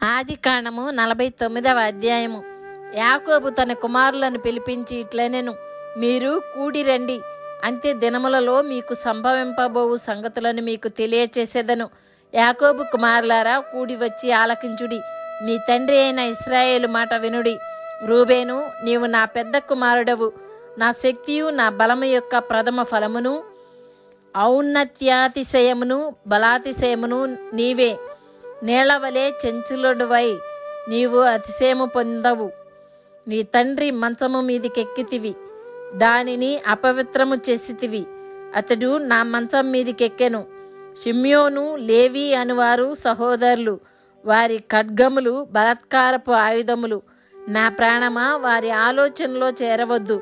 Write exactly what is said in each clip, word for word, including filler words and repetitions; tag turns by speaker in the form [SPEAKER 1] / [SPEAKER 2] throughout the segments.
[SPEAKER 1] ఆది కాండము నలభై తొమ్మిదవ అధ్యాయము. యాకోబు తన కుమారులను పిలిపించి ఇట్లనెను, మీరు కూడి రండి, అంత్య దినములలో మీకు సంభవింపబోవు సంగతులను మీకు తెలియచేసేదను. యాకోబు కుమారులారా, కూడి వచ్చి ఆలకించుడి, మీ తండ్రి అయిన ఇశ్రాయేలు మాట వినుడి. రూబేను, నీవు నా పెద్ద కుమారుడవు, నా శక్తియు నా బలము యొక్క ప్రథమ ఫలమును, ఔన్నత్యాతిశయమును బలాతిశయమును నీవే. నేలవలే చెంచులుడువై నీవు అతిశయము పొందవు. నీ తండ్రి మంచము మీదికెక్కితివి, దానిని అపవిత్రము చేసితివి, అతడు నా మంచం మీదికెక్కెను. షిమ్యోను, లేవి అనువారు సహోదరులు, వారి ఖడ్గములు బలాత్కారపు ఆయుధములు. నా ప్రాణమా, వారి ఆలోచనలో చేరవద్దు.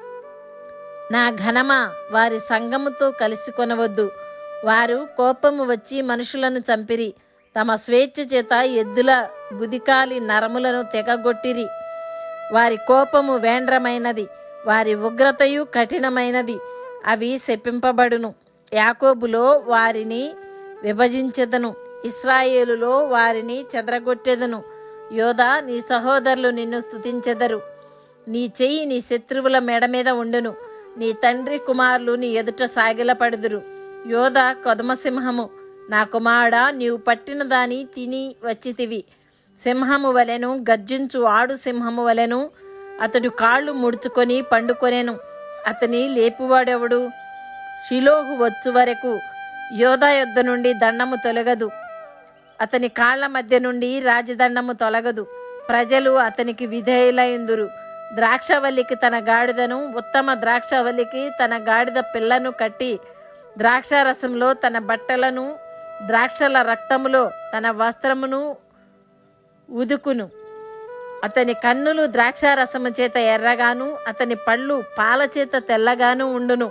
[SPEAKER 1] నా ఘనమా, వారి సంగముతో కలిసి కొనవద్దు. వారు కోపము వచ్చి మనుషులను చంపిరి, తమ స్వేచ్ఛ చేత ఎద్దుల గుదికాలి నరములను తెగగొట్టిరి. వారి కోపము వేండ్రమైనది, వారి ఉగ్రతయు కఠినమైనది, అవి శపింపబడును. యాకోబులో వారిని విభజించెదను, ఇశ్రాయేలులో వారిని చెదరగొట్టెదను. యోధా, నీ సహోదరులు నిన్ను స్తుతించెదరు. నీ చెయ్యి నీ శత్రువుల మెడ మీద ఉండును, నీ తండ్రి కుమారులు నీ ఎదుట సాగిలపడుదురు. యోధా కొదమసింహము, నా కుమారుడా, నీవు పట్టిన దాని తిని వచ్చితివి. సింహము వలెను, గర్జించు ఆడు సింహము వలెను అతడు కాళ్ళు ముడుచుకొని పండుకొనెను. అతని లేపువాడెవడు? షిలోహు వచ్చు వరకు యోధా యొద్ద నుండి దండము తొలగదు, అతని కాళ్ల మధ్య నుండి రాజదండము తొలగదు. ప్రజలు అతనికి విధేయులైందురు. ద్రాక్షవల్లికి తన గాడిదను, ఉత్తమ ద్రాక్షవల్లికి తన గాడిద పిల్లను కట్టి, ద్రాక్షారసంలో తన బట్టలను, ద్రాక్షల రక్తములో తన వస్త్రమును ఉదుకును. అతని కన్నులు ద్రాక్షారసము చేత ఎర్రగాను, అతని పళ్ళు పాల చేత తెల్లగాను ఉండును.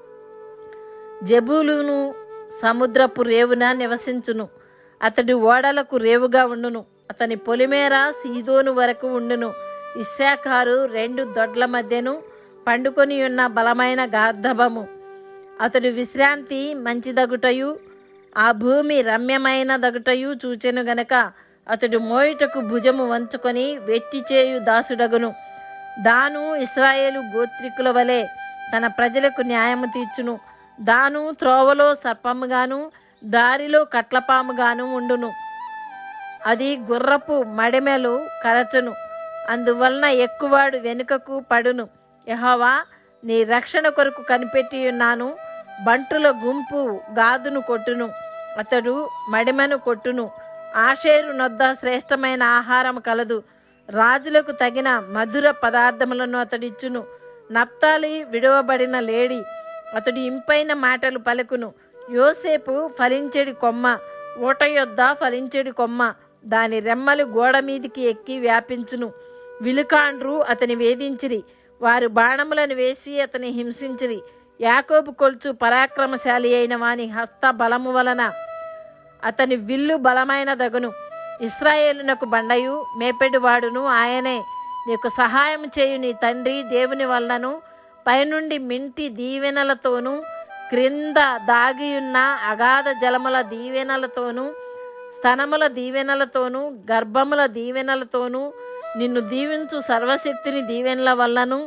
[SPEAKER 1] జెబూలును సముద్రపు రేవున నివసించును, అతడు ఓడలకు రేవుగా ఉండును. అతని పొలిమేర సీదోను వరకు ఉండును. ఇశ్శాఖారు రెండు దొడ్ల మధ్యను పండుకొని ఉన్న బలమైన గార్ధబము. అతడు విశ్రాంతి మంచిదగుటయు, ఆ భూమి రమ్యమైన దగుటయు చూచెను గనక అతడు మోయుటకు భుజము వంచుకొని వెట్టి చేయు దాసుడగును. దాను ఇశ్రాయేలు గోత్రికుల వలె తన ప్రజలకు న్యాయము తీర్చును. దాను త్రోవలో సర్పముగాను, దారిలో కట్లపాముగాను ఉండును. అది గుర్రపు మడిమెలు కరచును, అందువలన ఎక్కువాడు వెనుకకు పడును. యెహోవా, నీ రక్షణ కొరకు కనిపెట్టి ఉన్నాను. బంటుల గుంపు గాదును కొట్టును, అతడు మడిమను కొట్టును. ఆషేరు నొద్ద శ్రేష్టమైన ఆహారం కలదు, రాజులకు తగిన మధుర పదార్థములను అతడిచ్చును. నప్తాలి విడువబడిన లేడి, అతడు ఇంపైన మాటలు పలుకును. యోసేపు ఫలించెడి కొమ్మ, ఊట యొద్ద ఫలించెడి కొమ్మ, దాని రెమ్మలు గోడ మీదికి ఎక్కి వ్యాపించును. విలుకాండ్రు అతని వేధించిరి, వారు బాణములను వేసి అతని హింసించిరి. యాకోబు కొల్చు పరాక్రమశాలి అయిన వాని హస్త బలము వలన అతని విల్లు బలమైన దగును. ఇశ్రాయేలునకు బండయు మేపెడువాడును ఆయనే. నీకు సహాయం చేయు నీ తండ్రి దేవుని వలనను, పైనుండి మింటి దీవెనలతోనూ, క్రింద దాగియున్న అగాధ జలముల దీవెనలతోనూ, స్తనముల దీవెనలతోనూ, గర్భముల దీవెనలతోనూ, నిన్ను దీవించు సర్వశక్తిని దీవెనల వలనను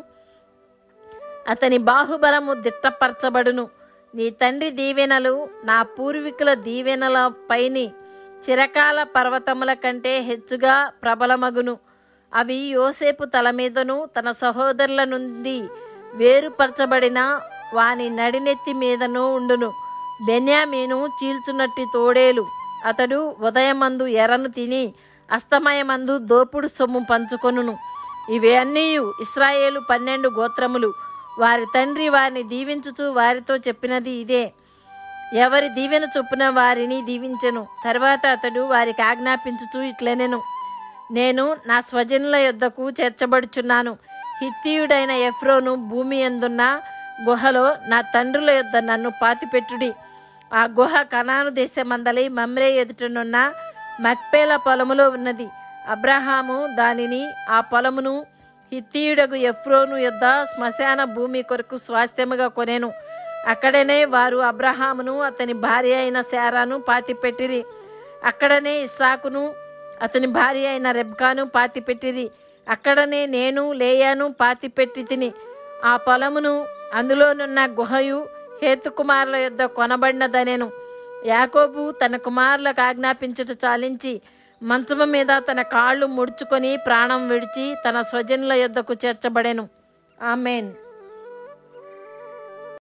[SPEAKER 1] అతని బాహుబలము దిట్టపరచబడును. నీ తండ్రి దీవెనలు నా పూర్వీకుల దీవెనల పైని చిరకాల పర్వతముల కంటే హెచ్చుగా ప్రబలమగును. అవి యోసేపు తల మీదను, తన సహోదరుల నుండి వేరుపరచబడిన వాని నడినెత్తి మీదను ఉండును. బెన్యామీను చీల్చునట్టి తోడేలు, అతడు ఉదయమందు ఎర్రను తిని అస్తమయమందు దోపుడు సొమ్ము పంచుకొనును. ఇవన్నీ ఇశ్రాయేలు పన్నెండు గోత్రములు. వారి తండ్రి వారిని దీవించుచు వారితో చెప్పినది ఇదే, ఎవరి దీవెన చొప్పున వారిని దీవించెను. తర్వాత అతడు వారికి ఆజ్ఞాపించుచు ఇట్లనెను, నేను నా స్వజనుల యొద్దకు చేర్చబడుచున్నాను. హిత్తీయుడైన ఎఫ్రోను భూమి యందున్న గుహలో నా తండ్రుల యొద్ద నన్ను పాతిపెట్టుడి. ఆ గుహ కనాను దేశమందలి మమ్రే ఎదుటనున్న మక్పేల పొలములో ఉన్నది. అబ్రహాము దానిని, ఆ పొలమును హిత్తీయుడగు ఎఫ్రోను యొద్ద శ్మశాన భూమి కొరకు స్వాస్థ్యముగా కొనెను. అక్కడనే వారు అబ్రహామును, అతని భార్య అయిన శారాను పాతిపెట్టిరి. అక్కడనే ఇస్సాకును, అతని భార్య అయిన రెబ్కాను పాతిపెట్టిరి. అక్కడనే నేను లేయాను పాతిపెట్టి తిని. ఆ పొలమును అందులోనున్న గుహయు హేతు కుమారుల యొద్ద కొనబడినదనెను. యాకోబు తన కుమారులకు ఆజ్ఞాపించుట చాలించి మంచము మీద తన కాళ్ళు ముడుచుకొని ప్రాణం విడిచి తన స్వజనుల యొద్దకు చేర్చబడెను. ఆమేన్.